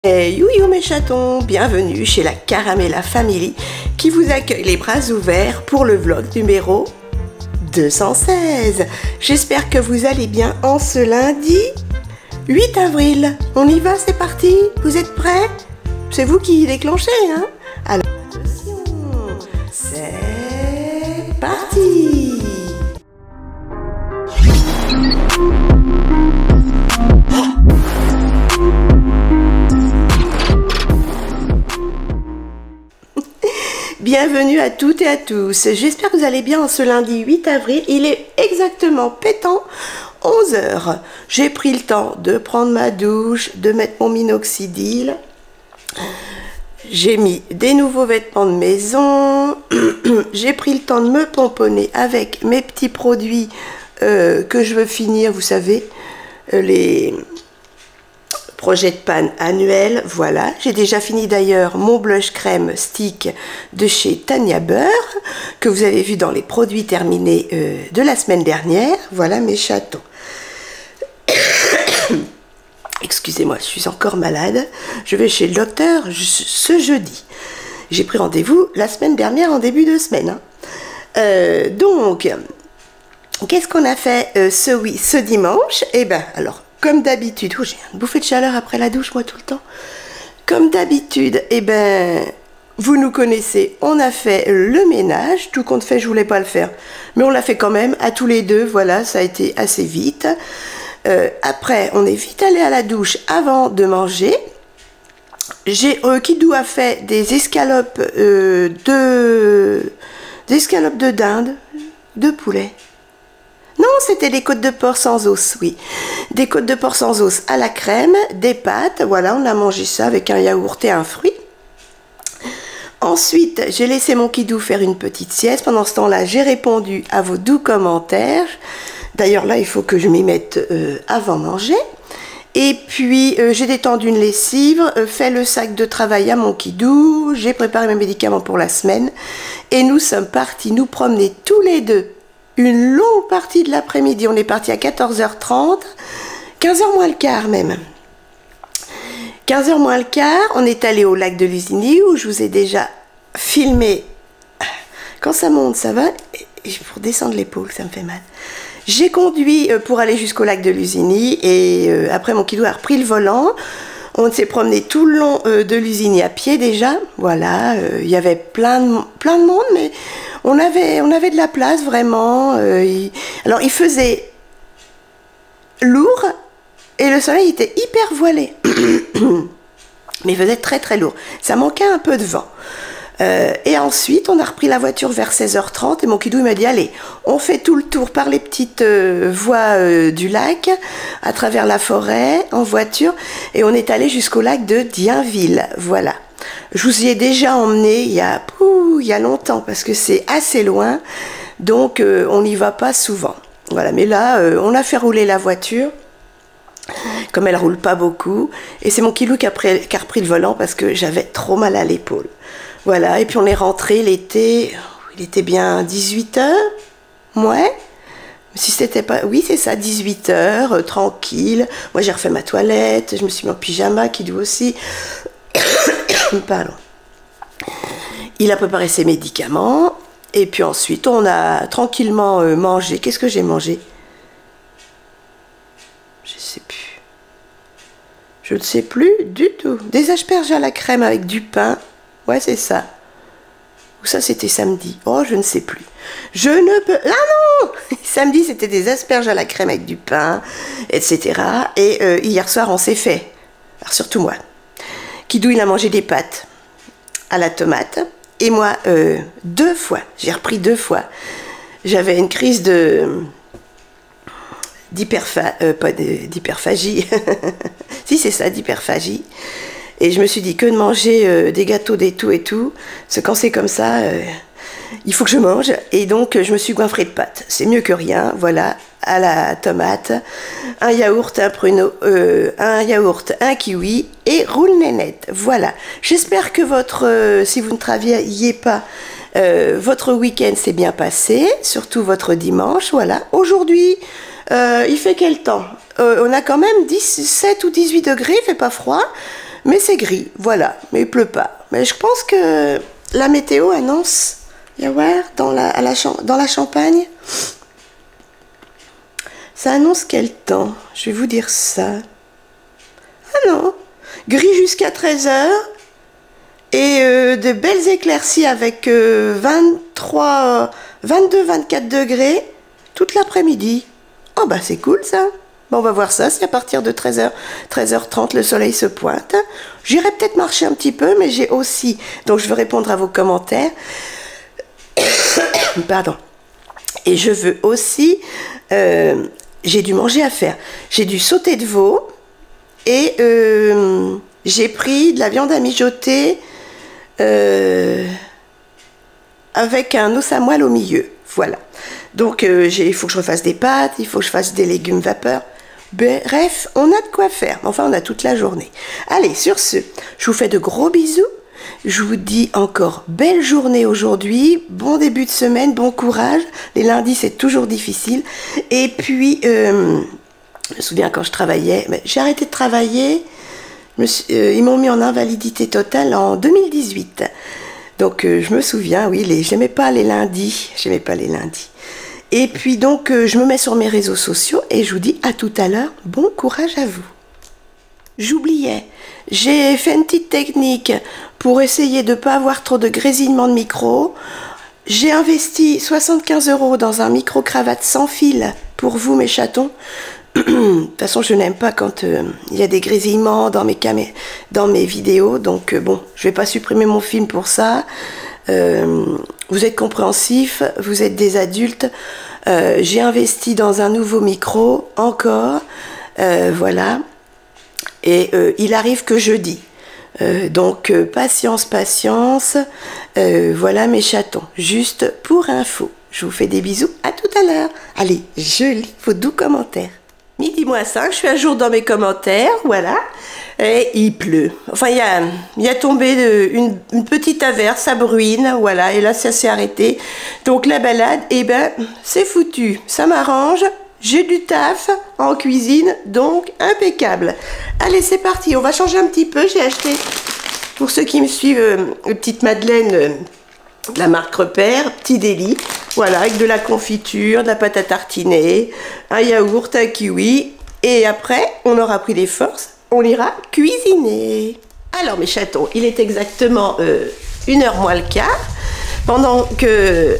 Hey you mes chatons, bienvenue chez la Caramella Family qui vous accueille les bras ouverts pour le vlog numéro 216. J'espère que vous allez bien en ce lundi 8 avril. On y va, c'est parti. Vous êtes prêts? C'est vous qui déclenchez, hein? Alors, attention, c'est parti. Bienvenue à toutes et à tous, j'espère que vous allez bien en ce lundi 8 avril, il est exactement pétant 11 h. J'ai pris le temps de prendre ma douche, de mettre mon minoxidil, j'ai mis des nouveaux vêtements de maison, j'ai pris le temps de me pomponner avec mes petits produits que je veux finir, vous savez, les projet de panne annuel, voilà. J'ai déjà fini d'ailleurs mon blush crème stick de chez Tania Beurre, que vous avez vu dans les produits terminés de la semaine dernière. Voilà mes chatons. Excusez-moi, je suis encore malade. Je vais chez le docteur ce jeudi. J'ai pris rendez-vous la semaine dernière en début de semaine. Donc, qu'est-ce qu'on a fait ce dimanche? Eh ben, alors, comme d'habitude, oh, j'ai une bouffée de chaleur après la douche, moi, tout le temps. Comme d'habitude, eh ben, vous nous connaissez, on a fait le ménage. Tout compte fait, je voulais pas le faire, mais on l'a fait quand même, à tous les deux, voilà, ça a été assez vite. Après, on est vite allé à la douche avant de manger. Kidou a fait des escalopes de dinde, de poulet. Non, c'était des côtes de porc sans os, oui. Des côtes de porc sans os à la crème, des pâtes, voilà, on a mangé ça avec un yaourt et un fruit. Ensuite, j'ai laissé mon Kidou faire une petite sieste. Pendant ce temps-là, j'ai répondu à vos doux commentaires. D'ailleurs, là, il faut que je m'y mette avant manger. Et puis, j'ai détendu une lessive, fait le sac de travail à mon Kidou, j'ai préparé mes médicaments pour la semaine. Et nous sommes partis nous promener tous les deux. Une longue partie de l'après-midi, on est parti à 14h30, 15h moins le quart même. 15h moins le quart, on est allé au lac de Lusigny où je vous ai déjà filmé. Quand ça monte, ça va, et pour descendre l'épaule, ça me fait mal. J'ai conduit pour aller jusqu'au lac de Lusigny et après mon Kidou a repris le volant. On s'est promené tout le long de Lusigny à pied déjà, voilà, il y avait plein de monde, mais on avait de la place vraiment. Alors il faisait lourd et le soleil était hyper voilé, mais il faisait très très lourd, ça manquait un peu de vent. Et ensuite on a repris la voiture vers 16h30 et mon Kidou m'a dit allez, on fait tout le tour par les petites voies du lac, à travers la forêt, en voiture, et on est allé jusqu'au lac de Dienville, voilà. Je vous y ai déjà emmené il y a longtemps parce que c'est assez loin, donc on n'y va pas souvent. Voilà, mais là on a fait rouler la voiture, comme elle roule pas beaucoup, et c'est mon Kidou qui a repris le volant parce que j'avais trop mal à l'épaule. Voilà, et puis on est rentré, il était bien 18 h, ouais. Si c'était pas, oui c'est ça, 18 h, tranquille. Moi j'ai refait ma toilette, je me suis mis en pyjama, Kidou aussi. Pardon. Il a préparé ses médicaments et puis ensuite on a tranquillement mangé. Qu'est-ce que j'ai mangé? Je sais plus. Je ne sais plus du tout. Des asperges à la crème avec du pain. Ouais, c'est ça. Ou ça, c'était samedi. Oh, je ne sais plus. Je ne peux... Ah non! Samedi, c'était des asperges à la crème avec du pain, etc. Et hier soir, on s'est fait. Alors, surtout moi. Kidou, il a mangé des pâtes à la tomate. Et moi, 2 fois. J'ai repris 2 fois. J'avais une crise d'hyperphagie. Si, c'est ça, d'hyperphagie. Et je me suis dit que de manger des gâteaux, des tout et tout, parce que quand c'est comme ça, il faut que je mange. Et donc, je me suis goinfrée de pâtes. C'est mieux que rien, voilà, à la tomate, un yaourt, un pruneau, un yaourt, un kiwi et roule nénette. Voilà. J'espère que si vous ne travaillez pas, votre week-end s'est bien passé, surtout votre dimanche, voilà. Aujourd'hui, il fait quel temps? On a quand même 17 ou 18 degrés, il fait pas froid. Mais c'est gris, voilà, mais il pleut pas. Mais je pense que la météo annonce, dans la Champagne, ça annonce quel temps? Je vais vous dire ça. Ah non, gris jusqu'à 13 h et de belles éclaircies avec 22-24 degrés toute l'après-midi. Oh bah c'est cool ça. Bon, on va voir ça, c'est à partir de 13h30 le soleil se pointe. J'irai peut-être marcher un petit peu, mais j'ai aussi, donc je veux répondre à vos commentaires. Pardon. Et je veux aussi, j'ai dû manger à faire. J'ai dû sauter de veau et j'ai pris de la viande à mijoter avec un os à moelle au milieu. Voilà. Donc il faut que je refasse des pâtes, il faut que je fasse des légumes vapeur. Bref, on a de quoi faire. Enfin, on a toute la journée. Allez, sur ce, je vous fais de gros bisous. Je vous dis encore belle journée aujourd'hui, bon début de semaine, bon courage. Les lundis, c'est toujours difficile. Et puis, je me souviens quand je travaillais, j'ai arrêté de travailler. Ils m'ont mis en invalidité totale en 2018. Donc, je me souviens, oui, j'aimais pas les lundis. J'aimais pas les lundis. Et puis donc, je me mets sur mes réseaux sociaux et je vous dis à tout à l'heure. Bon courage à vous. J'oubliais, j'ai fait une petite technique pour essayer de ne pas avoir trop de grésillement de micro. J'ai investi 75 € dans un micro-cravate sans fil pour vous, mes chatons. De toute façon, je n'aime pas quand il y a des grésillements dans mes vidéos. Donc, bon, je ne vais pas supprimer mon film pour ça. Vous êtes compréhensifs, vous êtes des adultes. J'ai investi dans un nouveau micro, encore. Voilà. Et il arrive que jeudi. Donc, patience, patience. Voilà mes chatons. Juste pour info. Je vous fais des bisous. À tout à l'heure. Allez, je lis vos doux commentaires. Midi moins 5, je suis à jour dans mes commentaires. Voilà. Et il pleut. Enfin, il y a tombé une petite averse, ça bruine, voilà, et là, ça s'est arrêté. Donc, la balade, eh ben, c'est foutu. Ça m'arrange. J'ai du taf en cuisine, donc impeccable. Allez, c'est parti. On va changer un petit peu. J'ai acheté, pour ceux qui me suivent, une petite madeleine de la marque Repère, petit délit. Voilà, avec de la confiture, de la pâte à tartiner, un yaourt, un kiwi. Et après, on aura pris les forces. On ira cuisiner. Alors mes chatons, il est exactement 1h moins le quart. Pendant que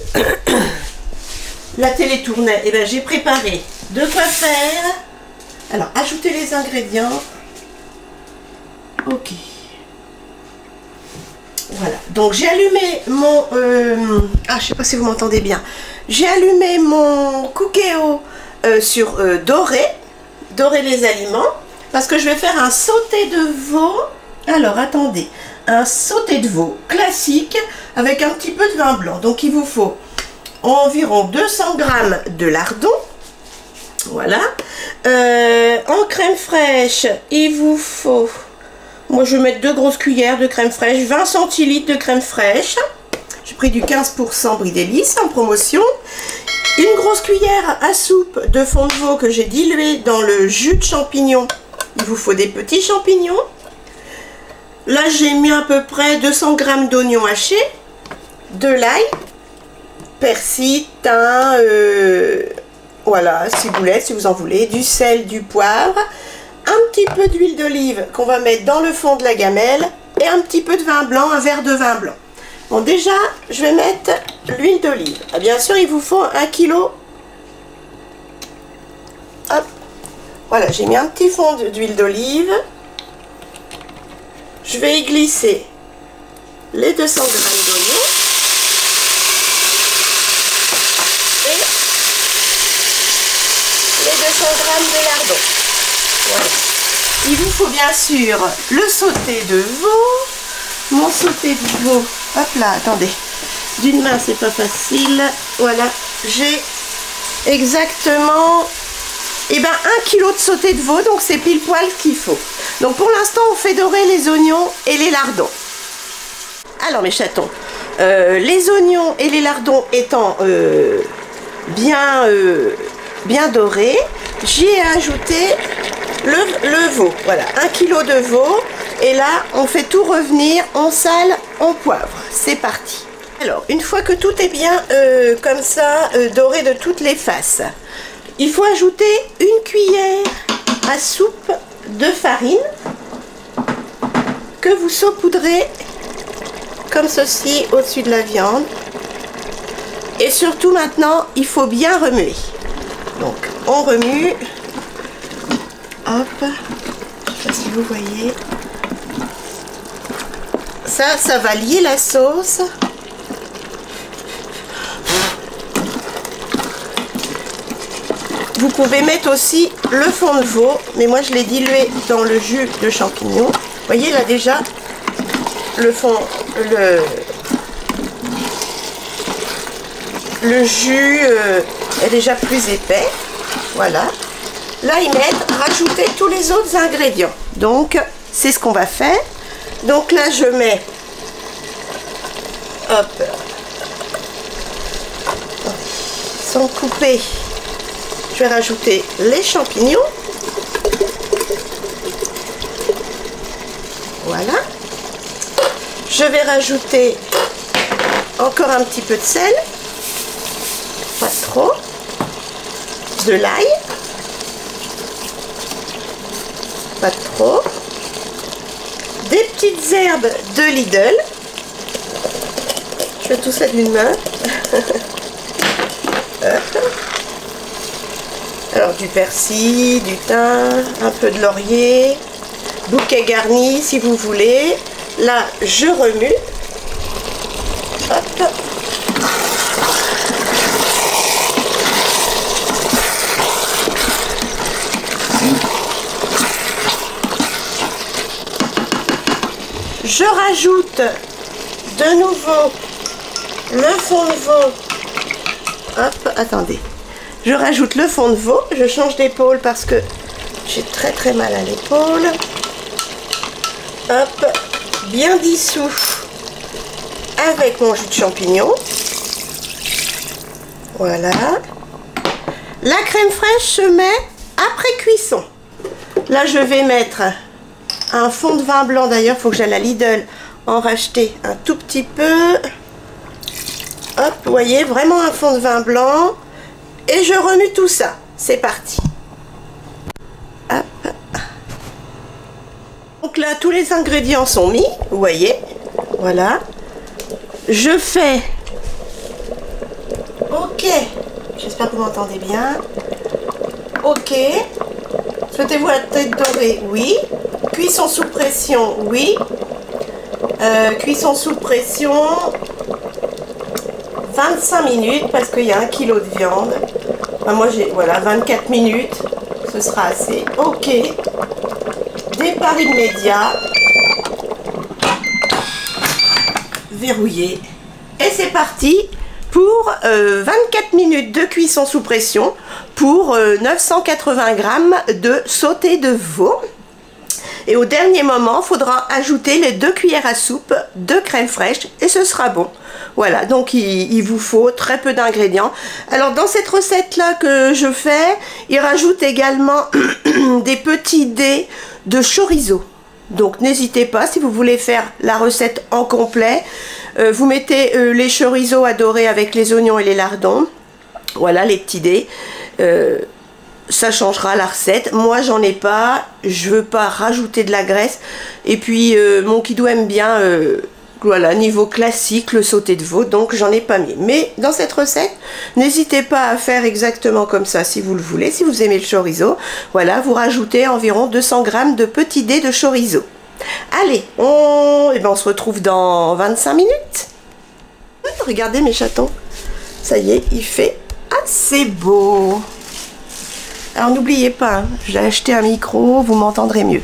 la télé tournait, eh ben, j'ai préparé de quoi faire. Alors, ajoutez les ingrédients. Ok. Voilà. Donc j'ai allumé mon... je sais pas si vous m'entendez bien. J'ai allumé mon Cookéo sur dorer les aliments. Parce que je vais faire un sauté de veau. Alors, attendez. Un sauté de veau classique avec un petit peu de vin blanc. Donc, il vous faut environ 200 g de lardon. Voilà. En crème fraîche, il vous faut... Moi, je vais mettre 2 grosses cuillères de crème fraîche. 20 centilitres de crème fraîche. J'ai pris du 15% Brie Délices en promotion. Une grosse cuillère à soupe de fond de veau que j'ai dilué dans le jus de champignons. Il vous faut des petits champignons. Là, j'ai mis à peu près 200 g d'oignons hachés, de l'ail, persil, thym, voilà, ciboulette si vous en voulez, du sel, du poivre, un petit peu d'huile d'olive qu'on va mettre dans le fond de la gamelle et un petit peu de vin blanc, un verre de vin blanc. Bon, déjà, je vais mettre l'huile d'olive. Ah, bien sûr, il vous faut 1 kg. Hop. Voilà, j'ai mis un petit fond d'huile d'olive. Je vais y glisser les 200 g d'oignons et les 200 g de lardon. Voilà. Il vous faut bien sûr le sauté de veau. Mon sauté de veau, hop là, attendez. D'une main, c'est pas facile. Voilà, j'ai exactement... Eh ben 1 kg de sauté de veau, donc c'est pile poil ce qu'il faut. Donc pour l'instant, on fait dorer les oignons et les lardons. Alors mes chatons, les oignons et les lardons étant bien dorés, j'y ai ajouté le veau. Voilà, 1 kg de veau Et là, on fait tout revenir, on sale, on poivre. C'est parti. Alors, une fois que tout est bien comme ça, doré de toutes les faces, il faut ajouter une cuillère à soupe de farine que vous saupoudrez comme ceci au-dessus de la viande. Et surtout maintenant, il faut bien remuer. Donc, on remue. Hop. Je sais pas si vous voyez. Ça va lier la sauce. Vous pouvez mettre aussi le fond de veau, mais moi je l'ai dilué dans le jus de champignons. Vous voyez là déjà, le fond, le jus est déjà plus épais. Voilà. Là, rajouter tous les autres ingrédients. Donc, c'est ce qu'on va faire. Donc là, je mets, hop, sans couper, je vais rajouter les champignons. Voilà. Je vais rajouter encore un petit peu de sel, pas trop, de l'ail, pas trop, des petites herbes de Lidl. Je fais tout ça d'une main. Alors du persil, du thym, un peu de laurier, bouquet garni si vous voulez. Là, je remue. Hop. Je rajoute de nouveau le fond de veau. Hop, attendez. Je rajoute le fond de veau. Je change d'épaule parce que j'ai très mal à l'épaule. Hop, bien dissous avec mon jus de champignon. Voilà. La crème fraîche se met après cuisson. Là, je vais mettre un fond de vin blanc. D'ailleurs, il faut que j'aille à Lidl en racheter un tout petit peu. Hop, vous voyez, vraiment un fond de vin blanc. Et je remue tout ça. C'est parti. Hop. Donc là, tous les ingrédients sont mis. Vous voyez. Voilà. Je fais... Ok. J'espère que vous m'entendez bien. Ok. Souhaitez-vous la tête dorée? Oui. Cuisson sous pression? Oui. Cuisson sous pression 25 minutes parce qu'il y a 1 kg de viande. Enfin, moi j'ai, voilà, 24 minutes. Ce sera assez. Ok. Départ immédiat. Verrouillé. Et c'est parti pour 24 minutes de cuisson sous pression pour 980 g de sauté de veau. Et au dernier moment, il faudra ajouter les 2 cuillères à soupe de crème fraîche et ce sera bon. Voilà, donc il vous faut très peu d'ingrédients. Alors dans cette recette là que je fais, il rajoute également des petits dés de chorizo. Donc n'hésitez pas, si vous voulez faire la recette en complet, vous mettez les chorizo à dorer avec les oignons et les lardons. Voilà les petits dés. Ça changera la recette. Moi j'en ai pas, je veux pas rajouter de la graisse. Et puis mon kidou aime bien voilà, niveau classique, le sauté de veau, donc j'en ai pas mis. Mais dans cette recette, n'hésitez pas à faire exactement comme ça si vous le voulez, si vous aimez le chorizo. Voilà, vous rajoutez environ 200 g de petits dés de chorizo. Allez, on se retrouve dans 25 minutes. Regardez mes chatons, ça y est, il fait assez beau. Alors n'oubliez pas, hein, j'ai acheté un micro, vous m'entendrez mieux.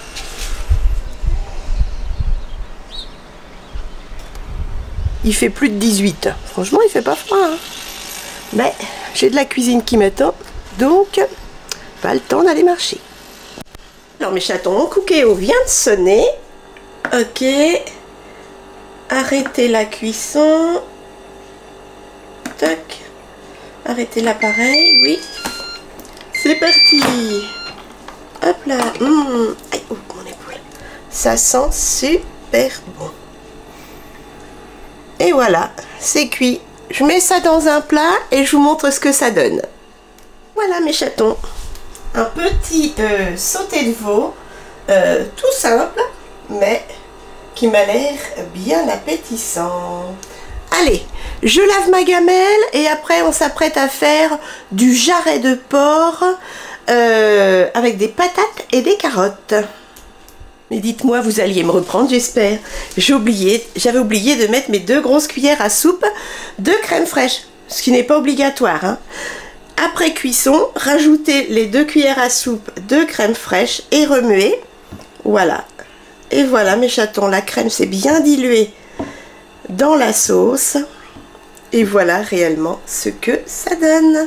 Il fait plus de 18. Franchement, il fait pas froid. Hein. Mais j'ai de la cuisine qui m'attend, donc pas le temps d'aller marcher. Alors mes chatons, mon cookéo vient de sonner. Ok. Arrêtez la cuisson. Tac. Arrêtez l'appareil, oui. C'est parti. Hop là. Aïe, oh, mon épaule. Ça sent super bon. Et voilà, c'est cuit. Je mets ça dans un plat et je vous montre ce que ça donne. Voilà mes chatons. Un petit sauté de veau, tout simple, mais qui m'a l'air bien appétissant. Allez, je lave ma gamelle et après on s'apprête à faire du jarret de porc avec des patates et des carottes. Mais dites-moi, vous alliez me reprendre, j'espère. J'avais oublié de mettre mes 2 grosses cuillères à soupe de crème fraîche, ce qui n'est pas obligatoire, hein. Après cuisson, rajoutez les 2 cuillères à soupe de crème fraîche et remuez. Voilà. Et voilà mes chatons, la crème s'est bien diluée dans la sauce. Et voilà réellement ce que ça donne.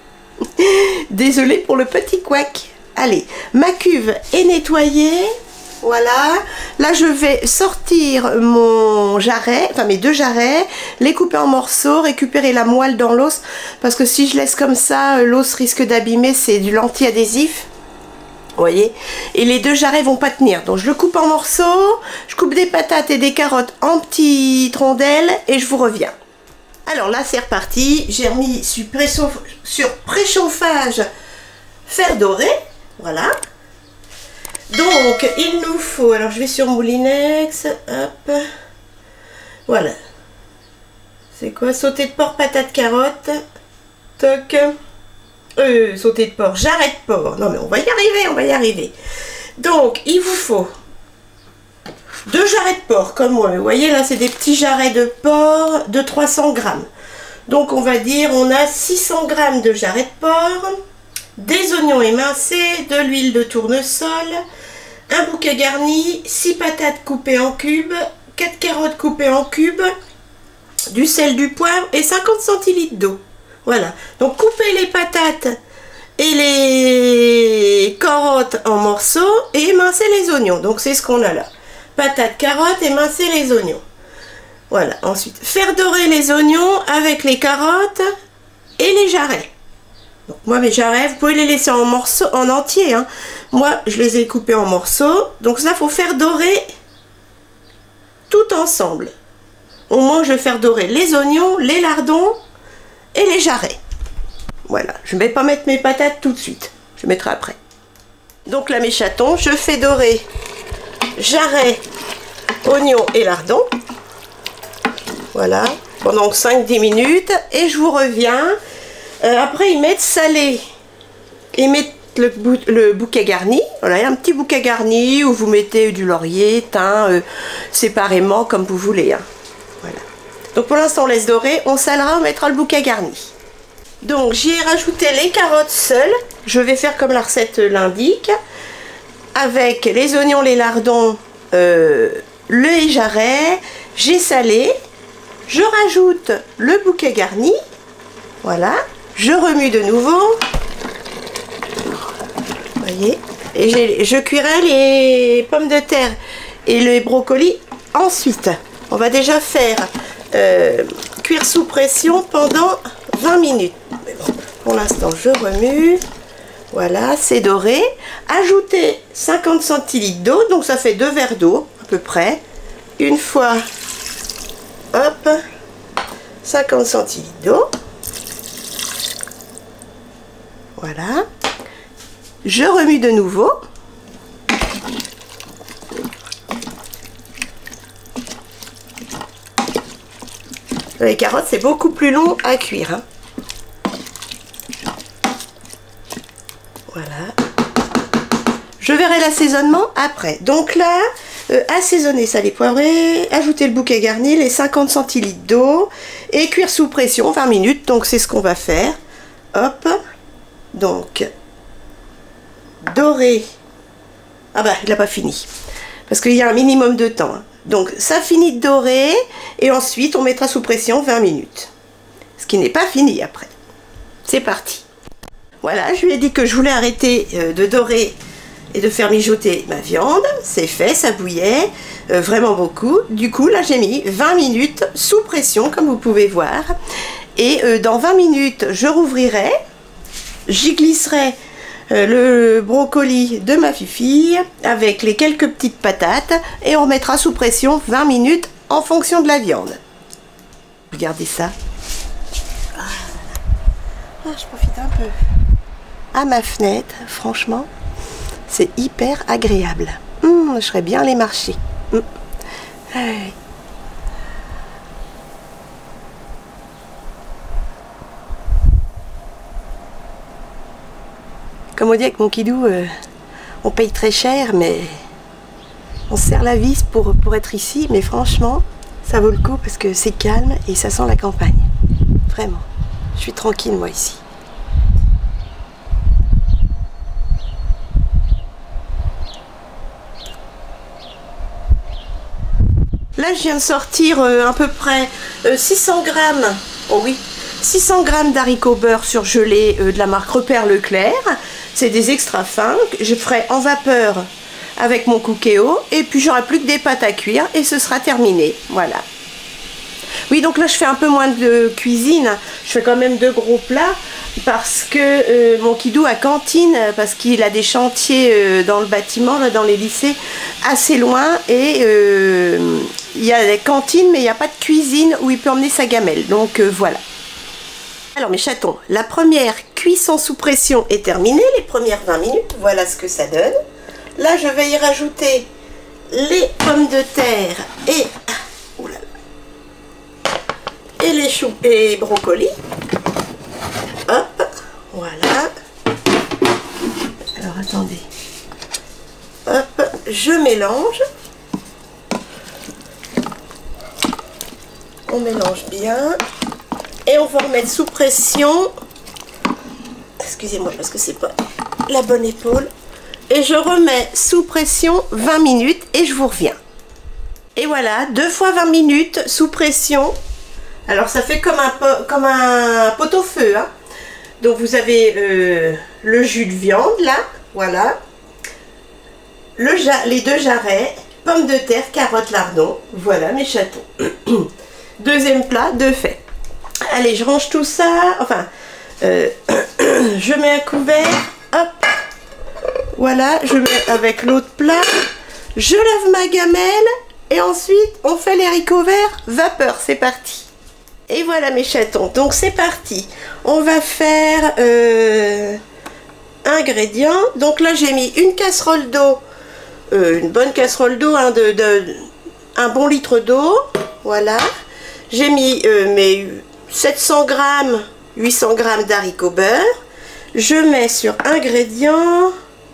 Désolée pour le petit couac. Allez, ma cuve est nettoyée. Voilà, là je vais sortir mon jarret, enfin mes 2 jarrets, les couper en morceaux, récupérer la moelle dans l'os, parce que si je laisse comme ça, l'os risque d'abîmer, c'est du l'anti-adhésif, vous voyez, et les 2 jarrets vont pas tenir, donc je le coupe en morceaux, je coupe des patates et des carottes en petites rondelles, et je vous reviens. Alors là c'est reparti, j'ai remis sur préchauffage fer doré, voilà. Donc, il nous faut, alors je vais sur Moulinex, hop, voilà. C'est quoi? Sauté de porc, patate, carotte, toc, sauté de porc, jarret de porc. Non mais on va y arriver, on va y arriver. Donc, il vous faut 2 jarrets de porc, comme moi. Vous voyez, là, c'est des petits jarrets de porc de 300 grammes. Donc, on va dire, on a 600 grammes de jarrets de porc, des oignons émincés, de l'huile de tournesol, un bouquet garni, 6 patates coupées en cubes, 4 carottes coupées en cubes, du sel, du poivre et 50 centilitres d'eau. Voilà. Donc coupez les patates et les carottes en morceaux et émincez les oignons. Donc c'est ce qu'on a là. Patates, carottes, émincez les oignons. Voilà. Ensuite, faire dorer les oignons avec les carottes et les jarrets. Donc moi mes jarrets, vous pouvez les laisser en morceaux, en entier, hein. Moi je les ai coupés en morceaux. Donc ça, faut faire dorer tout ensemble. Au moins je vais faire dorer les oignons, les lardons et les jarrets. Voilà, je ne vais pas mettre mes patates tout de suite, je mettrai après. Donc là mes chatons, je fais dorer jarrets, oignons et lardons. Voilà, pendant 5-10 minutes et je vous reviens. Après ils mettent salé et mettent le bouquet garni. Voilà, il y a un petit bouquet garni où vous mettez du laurier, thym, séparément comme vous voulez, hein. Voilà. Donc pour l'instant on laisse dorer, on salera, on mettra le bouquet garni. Donc j'y ai rajouté les carottes seules, je vais faire comme la recette l'indique, avec les oignons, les lardons, les jarrets, j'ai salé, je rajoute le bouquet garni, voilà. Je remue de nouveau, voyez, et je cuirai les pommes de terre et les brocolis ensuite. On va déjà faire cuire sous pression pendant 20 minutes. Mais bon, pour l'instant, je remue. Voilà, c'est doré. Ajoutez 50 centilitres d'eau, donc ça fait 2 verres d'eau à peu près. Une fois, hop, 50 centilitres d'eau. Voilà, je remue de nouveau. Les carottes, c'est beaucoup plus long à cuire, hein. Voilà. Je verrai l'assaisonnement après. Donc là, assaisonner salé poivré, ajouter le bouquet garni, les 50 centilitres d'eau et cuire sous pression 20 minutes. Donc c'est ce qu'on va faire. Hop. Donc, doré. Ah bah, il n'a pas fini. Parce qu'il y a un minimum de temps, hein. Donc, ça finit de dorer. Et ensuite, on mettra sous pression 20 minutes. Ce qui n'est pas fini après. C'est parti. Voilà, je lui ai dit que je voulais arrêter de dorer et de faire mijoter ma viande. C'est fait, ça bouillait vraiment beaucoup. Du coup, là, j'ai mis 20 minutes sous pression, comme vous pouvez voir. Et dans 20 minutes, je rouvrirai. J'y glisserai le brocoli de ma fille avec les quelques petites patates et on remettra sous pression 20 minutes en fonction de la viande. Regardez ça. Je profite un peu à ma fenêtre, franchement, c'est hyper agréable. Je ferais bien les marchés. Ouais. Comme on dit avec mon kidou, on paye très cher, mais on se serre la vis pour être ici. Mais franchement, ça vaut le coup parce que c'est calme et ça sent la campagne. Vraiment, je suis tranquille moi ici. Là, je viens de sortir à peu près 600 grammes. Oh oui. 600 g d'haricots beurre surgelés de la marque Repère Leclerc. C'est des extra fins. Je ferai en vapeur avec mon Cookéo. Et puis j'aurai plus que des pâtes à cuire et ce sera terminé. Voilà. Oui, donc là je fais un peu moins de cuisine. Je fais quand même 2 gros plats parce que mon kidou a cantine, parce qu'il a des chantiers dans le bâtiment, là, dans les lycées, assez loin. Et il y a des cantines, mais il n'y a pas de cuisine où il peut emmener sa gamelle. Donc voilà. Alors mes chatons, la première cuisson sous pression est terminée, les premières 20 minutes, voilà ce que ça donne. Là je vais y rajouter les pommes de terre et, et les choux et brocolis. Hop, voilà. Alors attendez. Hop, je mélange. On mélange bien. Et on va remettre sous pression. Excusez-moi parce que c'est pas la bonne épaule. Et je remets sous pression 20 minutes et je vous reviens. Et voilà, 2 fois 20 minutes sous pression. Alors ça fait comme un pot-au-feu. Hein. Donc vous avez le jus de viande là, voilà. Les 2 jarrets, pommes de terre, carottes, lardons. Voilà mes chatons. Deuxième plat de fait. Allez, je range tout ça, enfin, je mets un couvert, hop, voilà, je mets avec l'autre plat, je lave ma gamelle, et ensuite, on fait les haricots verts, vapeur, c'est parti. Et voilà mes chatons, donc c'est parti, on va faire ingrédients, donc là j'ai mis une casserole d'eau, une bonne casserole d'eau, hein, un bon litre d'eau, voilà, j'ai mis mes 700 g, 800 g d'haricots beurre. Je mets sur ingrédients,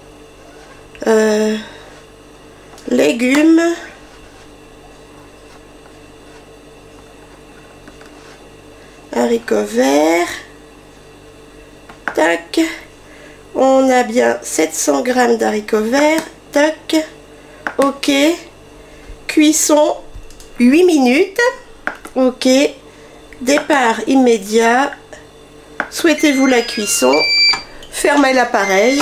légumes, haricots verts, tac, on a bien 700 g d'haricots verts, tac, ok, cuisson 8 minutes, ok. Départ immédiat, souhaitez-vous la cuisson, fermez l'appareil,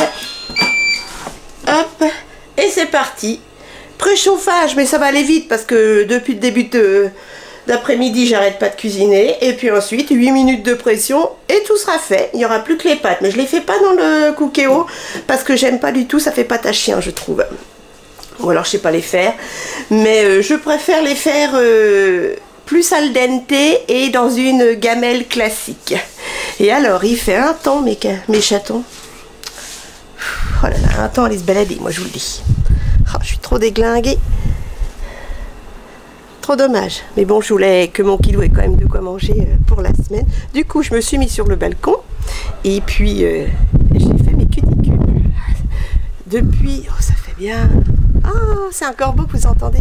hop, et c'est parti. Préchauffage, mais ça va aller vite parce que depuis le début d'après-midi, j'arrête pas de cuisiner. Et puis ensuite, 8 minutes de pression et tout sera fait. Il n'y aura plus que les pâtes, mais je les fais pas dans le Cookéo parce que j'aime pas du tout, ça fait pâte à chien, je trouve. Ou alors je sais pas les faire, mais je préfère les faire... plus al dente et dans une gamelle classique. Et alors, il fait un temps, mes chatons. Oh là là, un temps à aller se balader, moi je vous le dis. Oh, je suis trop déglinguée. Trop dommage. Mais bon, je voulais que mon kidou ait quand même de quoi manger pour la semaine. Du coup, je me suis mis sur le balcon. Et puis, j'ai fait mes cuticules. Depuis, oh, ça fait bien. Oh, c'est un corbeau que vous entendez.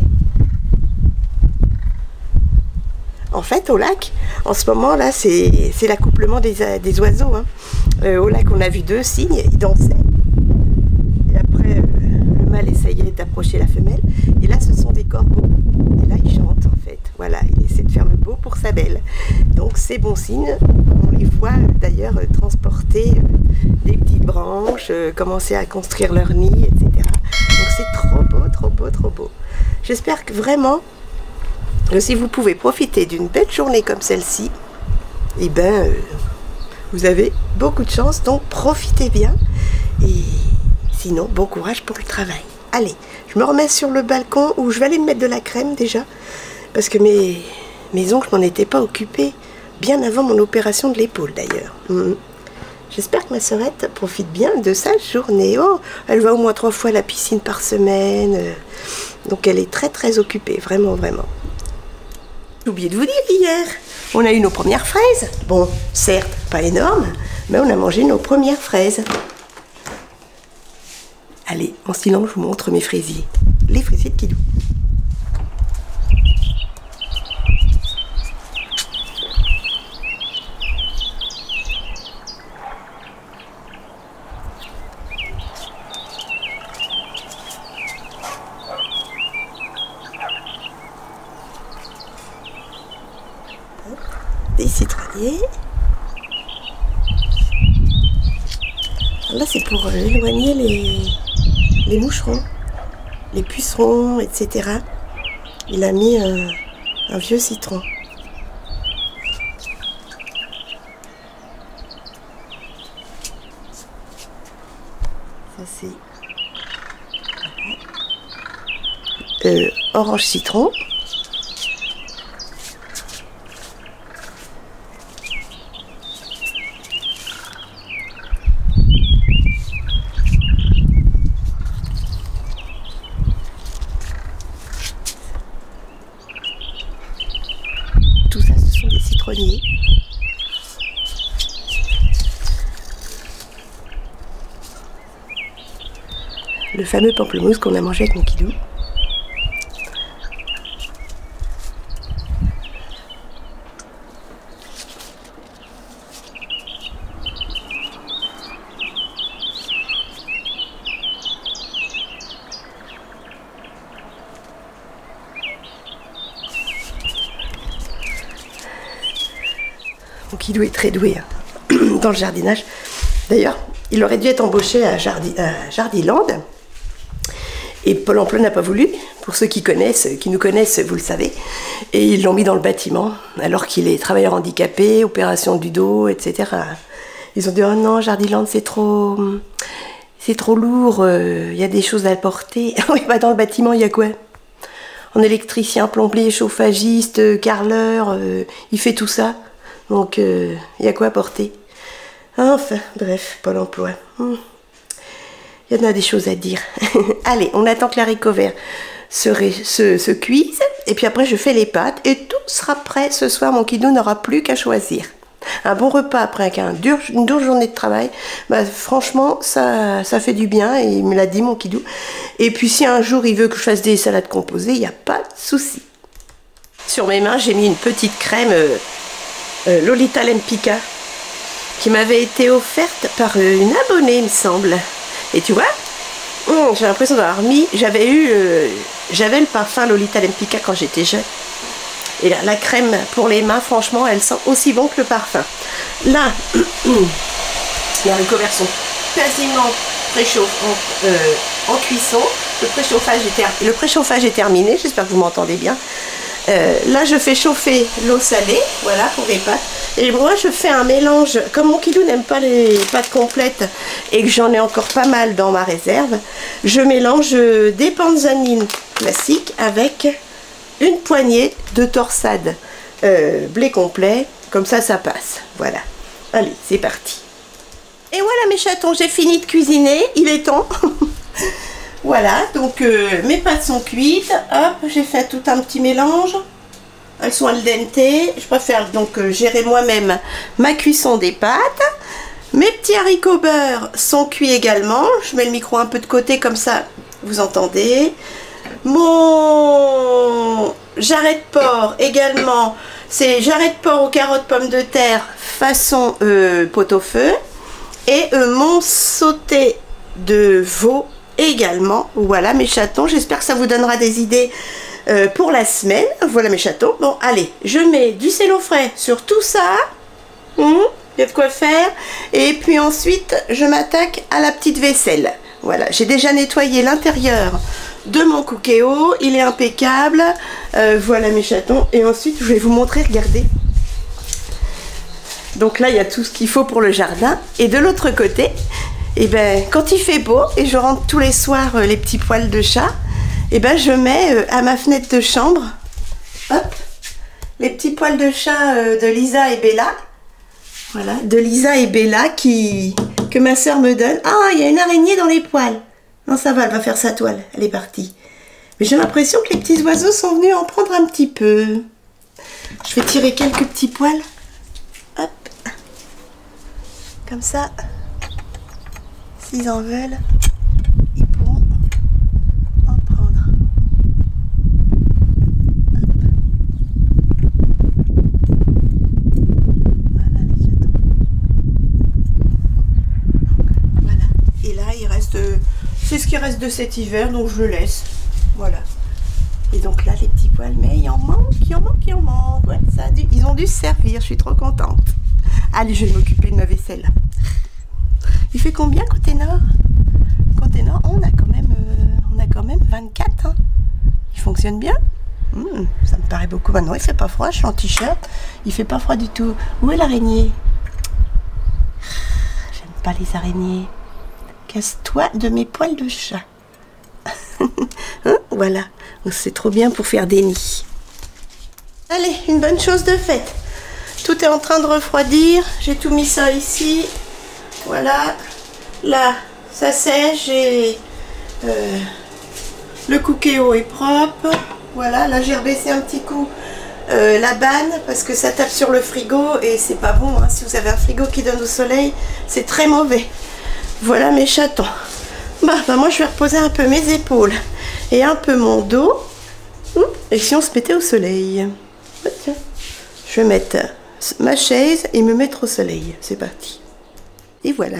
En fait, au lac, en ce moment là, c'est l'accouplement des oiseaux. Hein. Au lac, on a vu 2 cygnes, ils dansaient. Et après, le mâle essayait d'approcher la femelle. Et là, ce sont des corbeaux. Et là, ils chantent en fait. Voilà, il essaie de faire le beau pour sa belle. Donc, c'est bon signe. On les voit d'ailleurs transporter des petites branches, commencer à construire leur nid, etc. Donc, c'est trop beau, trop beau, trop beau. J'espère que vraiment... si vous pouvez profiter d'une belle journée comme celle-ci, eh ben, vous avez beaucoup de chance, donc profitez bien. Et sinon, bon courage pour le travail. Allez, je me remets sur le balcon où je vais aller me mettre de la crème déjà. Parce que mes ongles, je m'en étais pas occupée bien avant mon opération de l'épaule d'ailleurs. J'espère que ma sœurette profite bien de sa journée. Oh, elle va au moins 3 fois à la piscine par semaine. Donc elle est très très occupée, vraiment vraiment. J'ai oublié de vous dire, hier, on a eu nos premières fraises. Bon, certes, pas énormes, mais on a mangé nos premières fraises. Allez, en silence, je vous montre mes fraisiers. Les fraisiers de Kidou. Des citronniers. Là, c'est pour éloigner les moucherons, les pucerons, etc. Il a mis un vieux citron. Ça, c'est orange citron. Tout ça, ce sont des citronniers. Le fameux pamplemousse qu'on a mangé avec mon Kidou. Mon Kidou est très doué hein, dans le jardinage. D'ailleurs, il aurait dû être embauché à Jardiland. Et Pôle emploi n'a pas voulu. Pour ceux qui nous connaissent, vous le savez. Et ils l'ont mis dans le bâtiment, alors qu'il est travailleur handicapé, opération du dos, etc. Ils ont dit, oh non, Jardiland, c'est trop lourd, il y a des choses à porter. Oui, bah dans le bâtiment, il y a quoi? En électricien, plombier, chauffagiste, carreleur, il fait tout ça. Donc, il y a quoi à porter? Enfin, bref, Pôle emploi. Il y en a des choses à dire. Allez, on attend que l'haricot vert se cuise. Et puis après, je fais les pâtes. Et tout sera prêt ce soir. Mon Kidou n'aura plus qu'à choisir. Un bon repas après une dure journée de travail. Bah, franchement, ça fait du bien. Et il me l'a dit, mon Kidou. Et puis si un jour il veut que je fasse des salades composées, il n'y a pas de souci. Sur mes mains, j'ai mis une petite crème Lolita Lempicka qui m'avait été offerte par une abonnée, il me semble. Et tu vois, j'ai l'impression d'avoir mis... J'avais le parfum Lolita Lempicka quand j'étais jeune. Et là, la crème pour les mains, franchement, elle sent aussi bon que le parfum. Là, les haricots verts sont quasiment en cuisson. Le préchauffage est terminé, j'espère que vous m'entendez bien. Là, je fais chauffer l'eau salée, voilà, pour les pâtes. Et moi, je fais un mélange. Comme mon Kidou n'aime pas les pâtes complètes et que j'en ai encore pas mal dans ma réserve, je mélange des panzanines classiques avec une poignée de torsade blé complet. Comme ça, ça passe. Voilà. Allez, c'est parti. Et voilà mes chatons, j'ai fini de cuisiner. Il est temps. Voilà, donc mes pâtes sont cuites. Hop, j'ai fait tout un petit mélange. Elles sont al dente. Je préfère donc gérer moi-même ma cuisson des pâtes. Mes petits haricots beurre sont cuits également. Je mets le micro un peu de côté comme ça, vous entendez. Mon jarret de porc également. C'est jarret de porc aux carottes pommes de terre façon pot-au-feu. Et mon sauté de veau également. Voilà mes chatons, j'espère que ça vous donnera des idées pour la semaine. Voilà mes chatons. Bon allez, je mets du sel au frais sur tout ça. Il y a de quoi faire. Et puis ensuite je m'attaque à la petite vaisselle. Voilà, j'ai déjà nettoyé l'intérieur de mon cookéo, il est impeccable. Voilà mes chatons. Et ensuite je vais vous montrer, regardez. Donc là il y a tout ce qu'il faut pour le jardin. Et de l'autre côté, Et ben quand il fait beau et je rentre tous les soirs les petits poils de chat, et ben je mets à ma fenêtre de chambre, hop, les petits poils de chat de Lisa et Bella. Voilà, de Lisa et Bella que ma soeur me donne. Ah, il y a une araignée dans les poils. Non, ça va, elle va faire sa toile, elle est partie. Mais j'ai l'impression que les petits oiseaux sont venus en prendre un petit peu. Je vais tirer quelques petits poils. Hop. Comme ça. S'ils en veulent, ils pourront en prendre. Hop. Voilà les chatons. Voilà. Et là, il reste... c'est ce qui reste de cet hiver, donc je le laisse. Voilà. Et donc là, les petits poils, mais il en manque, il en manque, il en manque. Ouais, ça ils ont dû se servir, je suis trop contente. Allez, je vais m'occuper de ma vaisselle. Il fait combien côté nord? Côté nord, on a quand même 24. Hein. Il fonctionne bien. Ça me paraît beaucoup. Maintenant, il fait pas froid, je suis en t-shirt. Il fait pas froid du tout. Où est l'araignée? J'aime pas les araignées. Casse-toi de mes poils de chat. Hein, voilà, c'est trop bien pour faire des nids. Allez, une bonne chose de faite. Tout est en train de refroidir. J'ai tout mis ça ici. Voilà. Là, ça sèche et le cookéo est propre. Voilà, là j'ai rebaissé un petit coup la banne parce que ça tape sur le frigo et c'est pas bon. Hein. Si vous avez un frigo qui donne au soleil, c'est très mauvais. Voilà mes chatons. Bah moi je vais reposer un peu mes épaules et un peu mon dos. Et si on se mettait au soleil? Bah, tiens. Je vais mettre ma chaise et me mettre au soleil. C'est parti. Et voilà.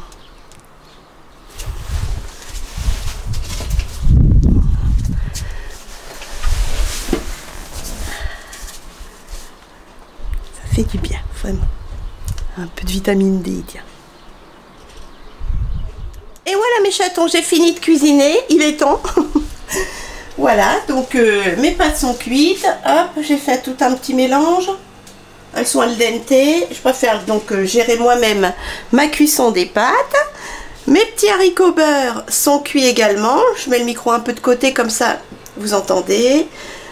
Ça fait du bien, vraiment. Un peu de vitamine D, tiens. Et voilà mes chatons, j'ai fini de cuisiner, il est temps. Voilà, donc mes pâtes sont cuites. Hop, j'ai fait tout un petit mélange. Elles sont al dente. Je préfère donc gérer moi-même ma cuisson des pâtes. Mes petits haricots beurre sont cuits également. Je mets le micro un peu de côté comme ça, vous entendez.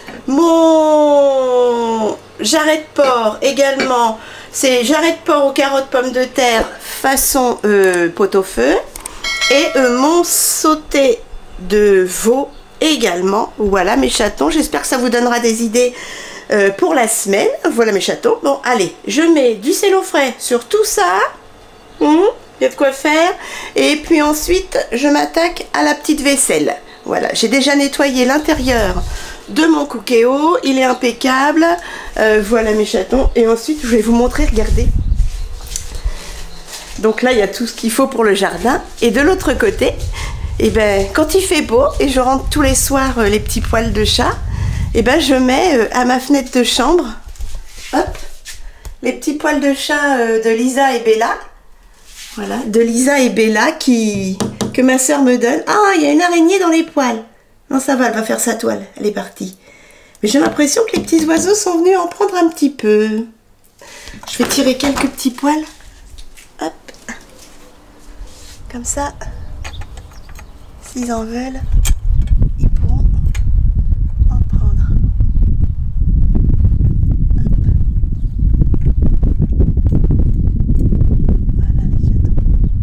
Mon jarret de porc également, c'est jarret de porc aux carottes pommes de terre façon pot-au-feu. Et mon sauté de veau également. Voilà mes chatons, j'espère que ça vous donnera des idées pour la semaine. Voilà mes chatons. Bon, allez, je mets du cello frais sur tout ça. Il y a de quoi faire. Et puis ensuite, je m'attaque à la petite vaisselle. Voilà, j'ai déjà nettoyé l'intérieur de mon cookéo. Il est impeccable. Voilà mes chatons. Et ensuite, je vais vous montrer, regardez. Donc là, il y a tout ce qu'il faut pour le jardin. Et de l'autre côté, et ben, quand il fait beau et je rentre tous les soirs les petits poils de chat, et ben, je mets à ma fenêtre de chambre, hop, les petits poils de chat de Lisa et Bella. Voilà, de Lisa et Bella que ma soeur me donne. Ah, il y a une araignée dans les poils. Non, ça va, elle va faire sa toile. Elle est partie. Mais j'ai l'impression que les petits oiseaux sont venus en prendre un petit peu. Je vais tirer quelques petits poils. Hop. Comme ça. S'ils en veulent, ils pourront en prendre. Hop. Voilà les chatons.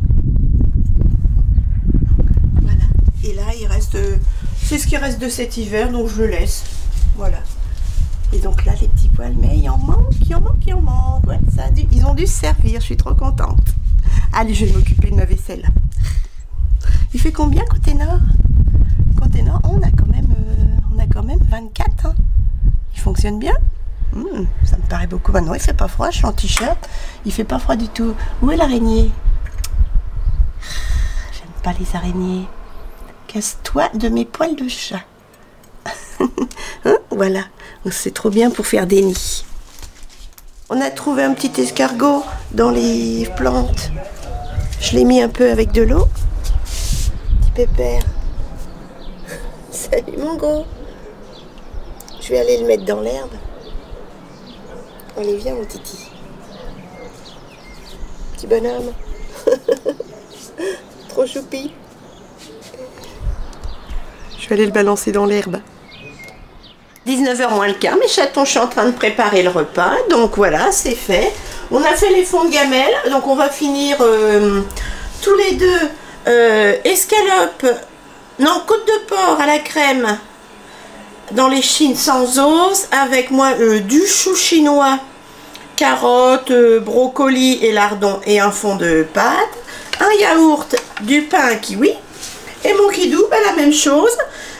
Voilà. Et là, il reste... c'est ce qui reste de cet hiver, donc je le laisse. Voilà. Et donc là, les petits poils, mais il en manque, il en manque, il en manque. Ouais, ça a dû, ils ont dû se servir, je suis trop contente. Allez, je vais m'occuper de ma vaisselle. Il fait combien côté nord? Côté nord, on a quand même 24. Hein. Il fonctionne bien. Ça me paraît beaucoup. Maintenant, il fait pas froid, je suis en t-shirt. Il fait pas froid du tout. Où est l'araignée? J'aime pas les araignées. Casse-toi de mes poils de chat. Hein, voilà, c'est trop bien pour faire des nids. On a trouvé un petit escargot dans les plantes. Je l'ai mis un peu avec de l'eau. Petit pépère. Salut mon gros. Je vais aller le mettre dans l'herbe. Allez, viens mon titi. Petit bonhomme. Trop choupi. Je vais aller le balancer dans l'herbe. 19h moins le quart, mes chatons, je suis en train de préparer le repas. Donc voilà, c'est fait. On a fait les fonds de gamelle, donc on va finir tous les deux escalope, non, côte de porc à la crème dans les chines sans os, avec moi du chou chinois, carottes, brocoli et lardons et un fond de pâte, un yaourt, du pain kiwi et mon kidou, bah, la même chose,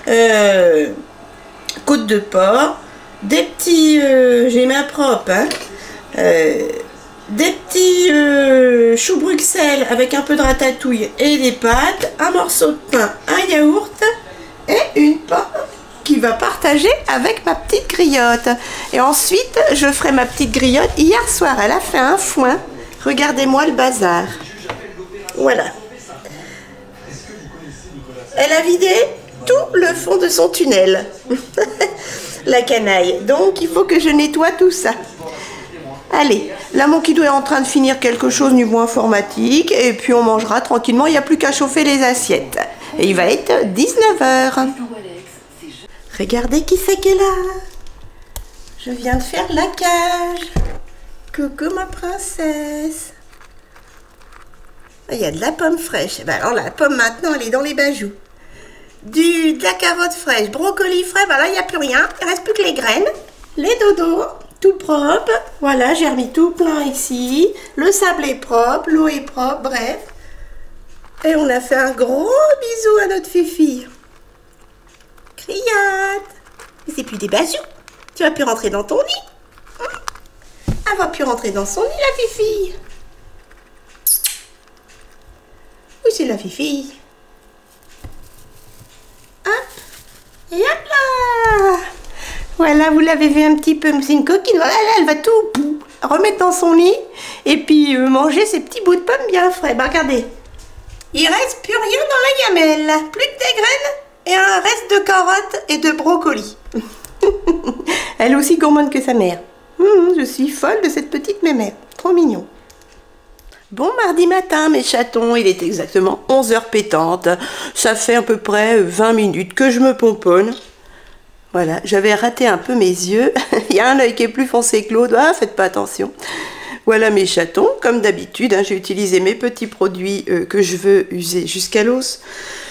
côte de porc, des petits, j'ai main propre, hein, des petits choux Bruxelles avec un peu de ratatouille et des pâtes, un morceau de pain, un yaourt et une pomme qui va partager avec ma petite griotte. Et ensuite, je ferai ma petite griotte. Hier soir, elle a fait un foin. Regardez-moi le bazar. Voilà. Elle a vidé tout le fond de son tunnel. La canaille. Donc, il faut que je nettoie tout ça. Allez, là mon kidou est en train de finir quelque chose niveau informatique et puis on mangera tranquillement, il n'y a plus qu'à chauffer les assiettes. Et il va être 19h. Regardez qui c'est qui est là. Je viens de faire la cage. Coucou ma princesse. Il y a de la pomme fraîche. Ben alors la pomme maintenant elle est dans les bajoux. De la carotte fraîche, brocoli frais, ben là il n'y a plus rien. Il ne reste plus que les graines, les dodos. Tout propre, voilà, j'ai remis tout plein ici, le sable est propre, l'eau est propre, bref. Et on a fait un gros bisou à notre Fifi. Criotte. Mais c'est plus des bajoux, tu vas plus rentrer dans ton lit. Elle va plus rentrer dans son lit, la Fifi. Où c'est la Fifi? Hop, et hop là. Voilà, vous l'avez vu un petit peu, c'est une coquine. Voilà, là, elle va tout remettre dans son lit et puis manger ses petits bouts de pommes bien frais. Bah, regardez, il reste plus rien dans la gamelle. Plus que des graines et un reste de carottes et de brocolis. Elle est aussi gourmande que sa mère. Je suis folle de cette petite mémère. Trop mignon. Bon mardi matin, mes chatons, il est exactement 11h pétante. Ça fait à peu près 20 minutes que je me pomponne. Voilà, j'avais raté un peu mes yeux. Il y a un œil qui est plus foncé que l'autre. Ah, faites pas attention. Voilà mes chatons. Comme d'habitude, hein, j'ai utilisé mes petits produits que je veux user jusqu'à l'os.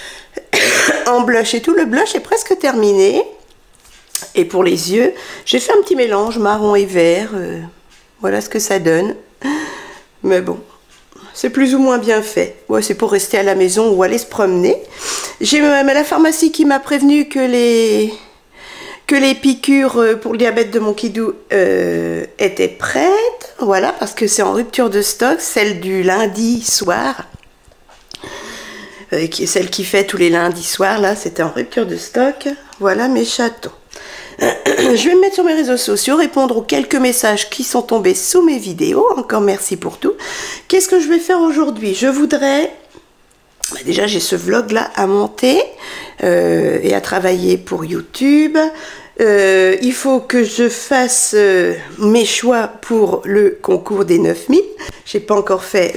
En blush et tout. Le blush est presque terminé. Et pour les yeux, j'ai fait un petit mélange marron et vert. Voilà ce que ça donne. Mais bon, c'est plus ou moins bien fait. Ouais, c'est pour rester à la maison ou aller se promener. J'ai même la pharmacie qui m'a prévenu que les piqûres pour le diabète de mon kidou étaient prêtes, voilà, parce que c'est en rupture de stock, celle du lundi soir, qui est celle qui fait tous les lundis soirs, là, c'était en rupture de stock, voilà mes chatons. Je vais me mettre sur mes réseaux sociaux, répondre aux quelques messages qui sont tombés sous mes vidéos, encore merci pour tout. Qu'est-ce que je vais faire aujourd'hui? Je voudrais... Déjà, j'ai ce vlog-là à monter et à travailler pour YouTube. Il faut que je fasse mes choix pour le concours des 9000. J'ai pas encore fait